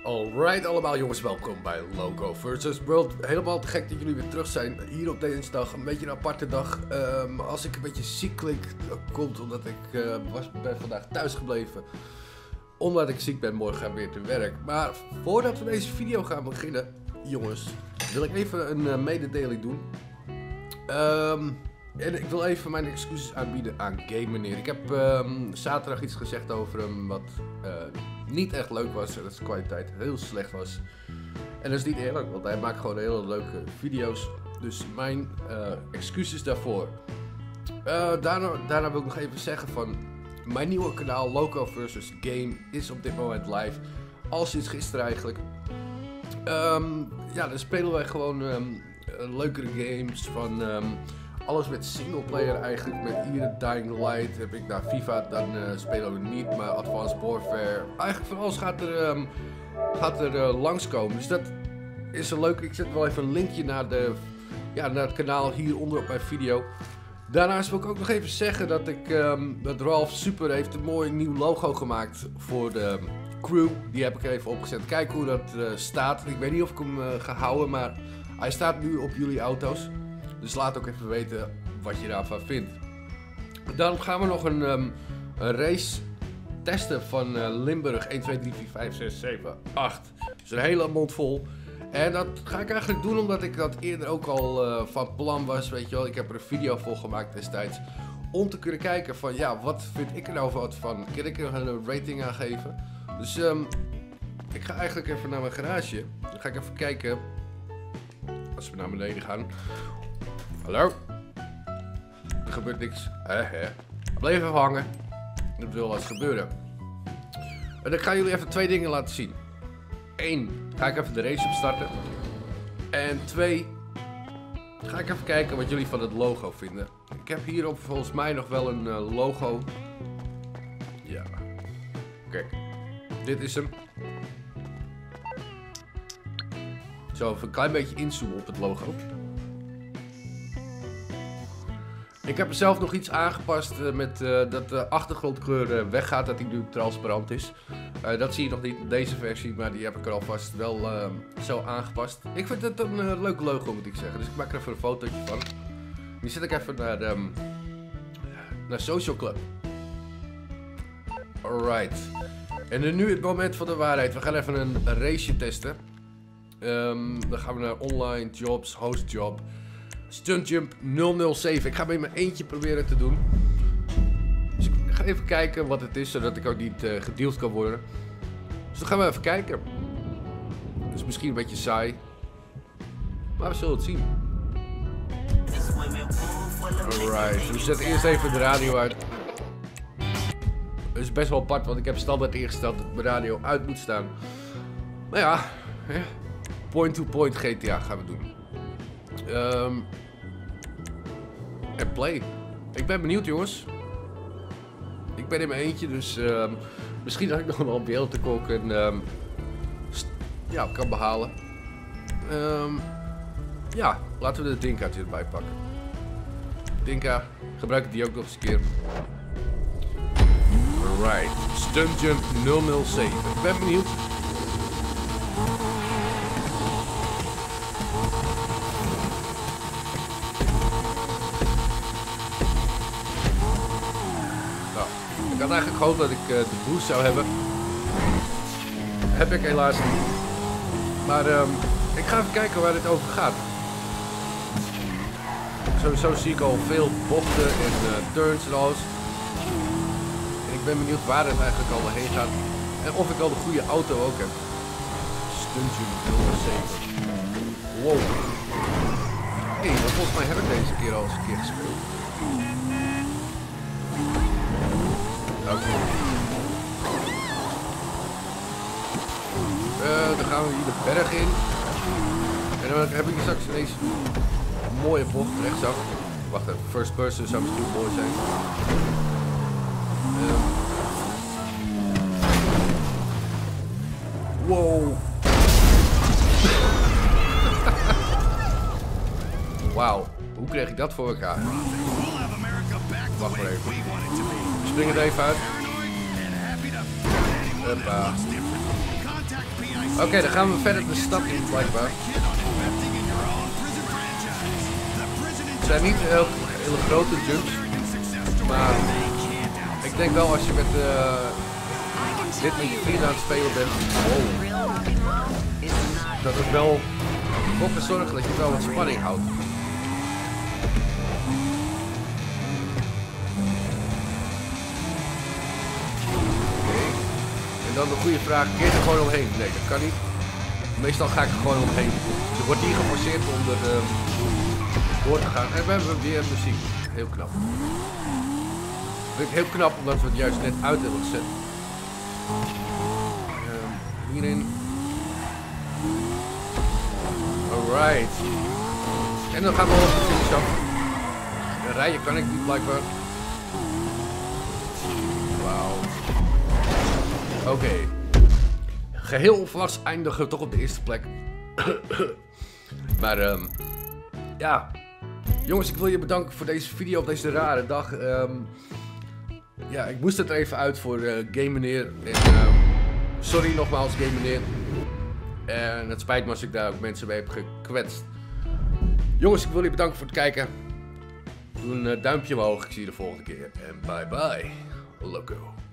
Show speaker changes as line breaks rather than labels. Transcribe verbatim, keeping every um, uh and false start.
Alright allemaal jongens, welkom bij Loco versus. World. Helemaal te gek dat jullie weer terug zijn hier op deze dag. Een beetje een aparte dag. Um, als ik een beetje ziek klink, dat komt omdat ik uh, was, ben vandaag thuis gebleven. Omdat ik ziek ben, morgen ga ik weer te werk. Maar voordat we deze video gaan beginnen, jongens, wil ik even een uh, mededeling doen. Um, en ik wil even mijn excuses aanbieden aan Game Meneer. Ik heb um, zaterdag iets gezegd over hem wat uh, niet echt leuk was. En dat de kwaliteit heel slecht was. En dat is niet eerlijk, want hij maakt gewoon hele leuke video's. Dus mijn uh, excuses daarvoor. Uh, daarna, daarna wil ik nog even zeggen van mijn nieuwe kanaal Loco versus. Game is op dit moment live. Al sinds gisteren eigenlijk. Um, ja, dan spelen wij gewoon um, leukere games van um, alles met singleplayer eigenlijk. Met iedere Dying Light heb ik naar FIFA, dan uh, spelen we niet, maar Advanced Warfare. Eigenlijk van alles gaat er, um, gaat er uh, langskomen. Dus dat is een leuk. Ik zet wel even een linkje naar, de, ja, naar het kanaal hieronder op mijn video. Daarnaast wil ik ook nog even zeggen dat ik um, dat Ralph Super heeft een mooi nieuw logo gemaakt voor de crew. Die heb ik even opgezet. Kijk hoe dat uh, staat. Ik weet niet of ik hem uh, ga houden, maar hij staat nu op jullie auto's. Dus laat ook even weten wat je daarvan vindt. Dan gaan we nog een, um, een race testen van uh, Limburg. één, twee, drie, vier, vijf, zes, zeven, acht. Dus een hele mond vol. En dat ga ik eigenlijk doen omdat ik dat eerder ook al uh, van plan was. Weet je wel, ik heb er een video voor gemaakt destijds. Om te kunnen kijken van ja, wat vind ik er nou wat van? Kan ik er een rating aan geven? Dus um, ik ga eigenlijk even naar mijn garage. Dan ga ik even kijken. Als we naar beneden gaan. Hallo? Er gebeurt niks. He he. Blijf even hangen. Er wil wat gebeuren. En ik ga jullie even twee dingen laten zien. Eén, ga ik even de race opstarten. En twee, ga ik even kijken wat jullie van het logo vinden. Ik heb hierop volgens mij nog wel een uh, logo. Ja. Kijk. Dit is hem. Zo, even een klein beetje inzoomen op het logo. Ik heb er zelf nog iets aangepast uh, met uh, dat de achtergrondkleur uh, weggaat, dat die nu transparant is. Uh, dat zie je nog niet in deze versie, maar die heb ik er alvast wel uh, zo aangepast. Ik vind het een uh, leuk logo, moet ik zeggen. Dus ik maak er even een fotootje van. Nu zet ik even naar, um, naar Social Club. Alright. En dan nu het moment van de waarheid. We gaan even een, een raceje testen. Um, dan gaan we naar online jobs, host job. Stuntjump nul nul zeven. Ik ga hem in mijn eentje proberen te doen. Dus ik ga even kijken wat het is, zodat ik ook niet uh, gedeeld kan worden. Dus dan gaan we even kijken. Het is misschien een beetje saai. Maar we zullen het zien. Alright, we zetten eerst even de radio uit. Het is best wel apart, want ik heb standaard ingesteld dat mijn radio uit moet staan. Maar ja, point-to-point G T A gaan we doen. Um, en play. Ik ben benieuwd, jongens. Ik ben in mijn eentje, dus um, misschien dat ik nog wel een beeld te koken en um, ja, kan behalen. Um, ja, laten we de Dinka erbij pakken. Dinka, gebruik ik die ook nog eens een keer. Alright, Stuntjump nul nul zeven. Ik ben benieuwd. Ik had eigenlijk gehoopt dat ik uh, de boost zou hebben. Heb ik helaas niet. Maar um, ik ga even kijken waar dit over gaat. Sowieso zie ik al veel bochten en uh, turns en alles. En ik ben benieuwd waar het eigenlijk al heen gaat. En of ik al de goede auto ook heb. Stuntjump nul nul zeven. Wow. Hé, hey, volgens mij heb ik deze keer al eens een keer gespeeld. Uh, dan gaan we hier de berg in. En dan heb ik hier straks ineens een mooie bocht rechtsaf. Wacht even, first person zou misschien mooi zijn. Uh. Wow. Wauw, hoe kreeg ik dat voor elkaar? Wacht maar even. Spring het even uit. Hoppa. Oké, okay, dan gaan we verder de stad in, blijkbaar. Het zijn niet heel, hele grote jumps, maar ik denk wel als je met uh, dit met je vrienden aan het spelen bent, wow, dat het wel ervoor kan zorgen dat je wel wat spanning houdt. En dan de goede vraag, kun je er gewoon omheen? Nee, dat kan niet. Meestal ga ik er gewoon omheen. Er wordt hier geforceerd om er uh, door te gaan. En we hebben weer muziek. Heel knap. Vind ik heel knap omdat we het juist net uit hebben gezet. Uh, hierin. Alright. En dan gaan we op de finish af. Rijden kan ik niet blijkbaar. Wauw. Oké. Okay. Geheel onverwachts eindigen we toch op de eerste plek. Maar um, ja. Jongens, ik wil je bedanken voor deze video op deze rare dag. Um, ja, ik moest het er even uit voor uh, Game Meneer. En, uh, sorry nogmaals, Game Meneer. En het spijt me als ik daar ook mensen mee heb gekwetst. Jongens, ik wil je bedanken voor het kijken. Doe een uh, duimpje omhoog. Ik zie je de volgende keer. En bye bye. Loco.